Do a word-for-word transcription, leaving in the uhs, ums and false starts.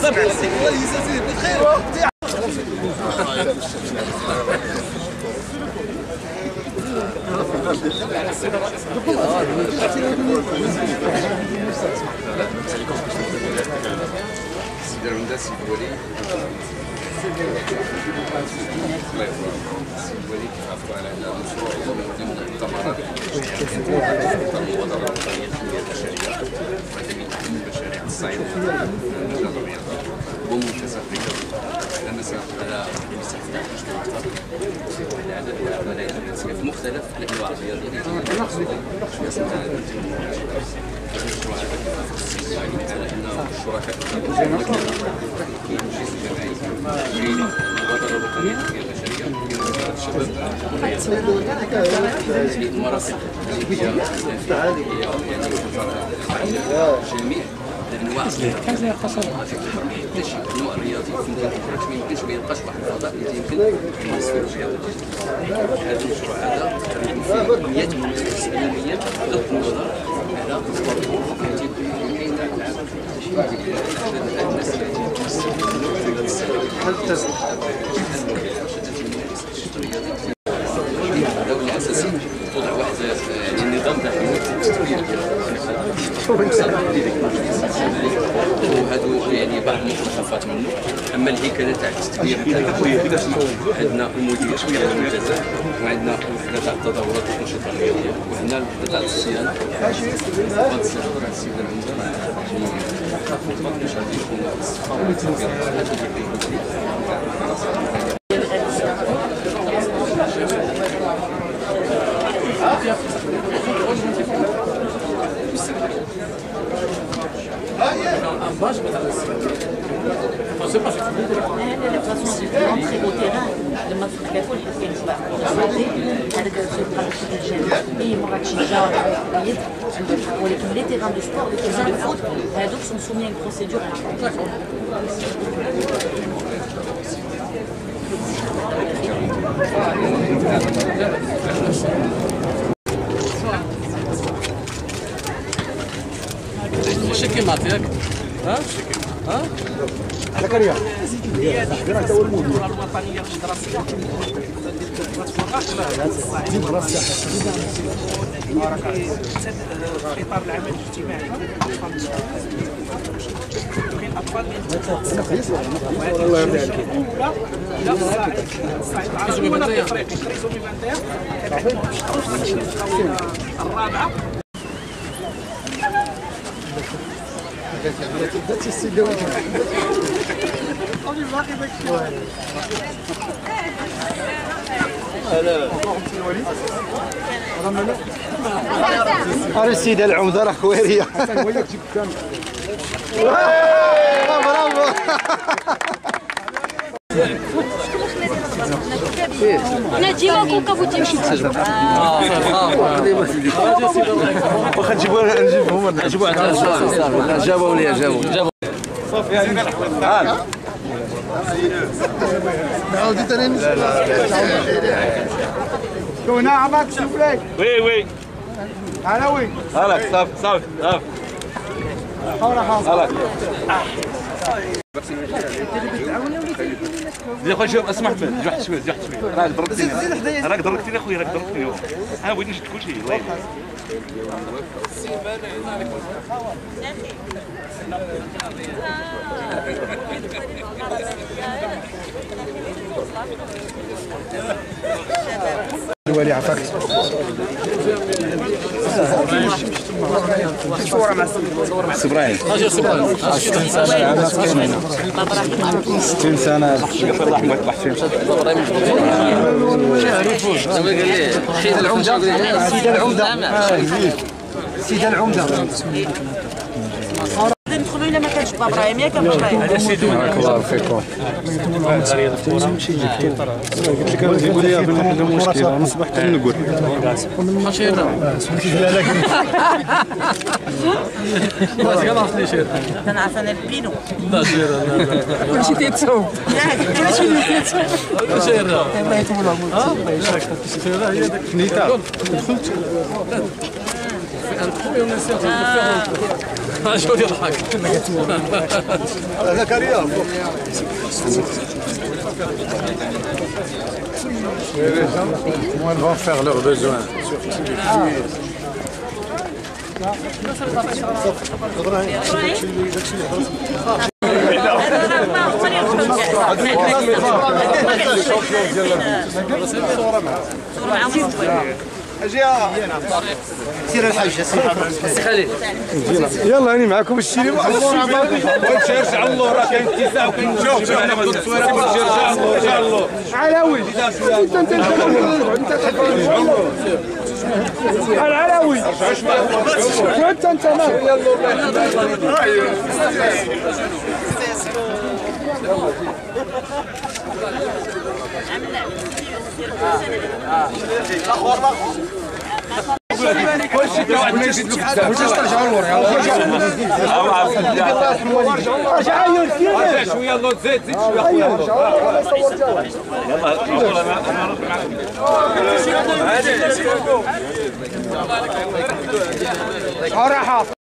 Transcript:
مختلف الانواع الرياضيه على ان الشركاء المبادره الوطنيه للتنميه البشريه الشباب المرافق جميع الانواع الرياضيه النوع الرياضي يمكن ما يمكنش ما يبقاش واحد الفضاء اللي يمكن يمارس فيه الرياضه. هذا المشروع هذا تقريبا فيه مئات الممارسات يوميا بغض النظر على السبورت كاين الناس الدولة الأساسي توضع واحد النظام تاع التدوير وهادو يعني بعض المقتطفات منه. اما الهيكله تاع التدوير عندنا المدير ديال المنتزه وعندنا الوحده تاع التدورات والانشطه الرياضيه وهنا الوحده تاع الصيانه. هذا السيد العمده باش غادي يكون l'entrée au terrain لما تتكافل كاين سبع هذاك السوق الجماعي مراكش الجار اليد ولكن لي تيران دو سبور لي تيران دو فوت هذوك سون سومي ان بروسيدور شكل معطيك ها ها زكريا الدورة الوطنية للدراسة خطاب العمل الاجتماعي كاين اطفال الله يرضي عليك لا الصعيد العربي والمنطقه الافريقي كريزو ميفانتير الرابعه بدات السيده هذا السيده العمده راه خويريه برافو انا ديما كوكا فوتي مشيت واخا نجيبوا نجيبهم نجيبوا عندنا صافي جابوا لي جابوا جابوا صافي هاني نعاودي ثاني كونا عماك سوبلي وي وي على وين هلا صافي صافي صافي حاول حاول زي خويا شوف اسمح لي زي واحد شويه زي واحد شويه راك ضربتيني راك ضربتيني اخويا راك ضربتيني انا بغيت نشد كلشي الله يحفظك الوالي عفاك صورة مع سبراين اجي سبراين ستين سنة ستين سنة الله يطلع فيهم سيد العمده سيد العمده سيد العمده ندخلوا الا ما كانش بابا ابراهيم ياك بارك الله فيكم قلت لك نقول لي هذا مشكل انا صبحت نقول ماشي هذا كنعرف انا البينو لا سير لا كلشي تيتصوب كلشي تيتصوب سير الله يطول عمرك هي ديك نيتا دخلت نطحو الناس يضحكوا شوف يضحك زكريا Les gens, comment ils vont faire leurs besoins. سير الحاج سي خالد يلا هاني معكم الشيري وتشرج على الله راه كاين اتساع وكاين جو ناخذ التصويره وتشرج على الله ان شاء الله علاوي انت انت العلاوي وانت انت شويه الله زيد زيد شويه صراحه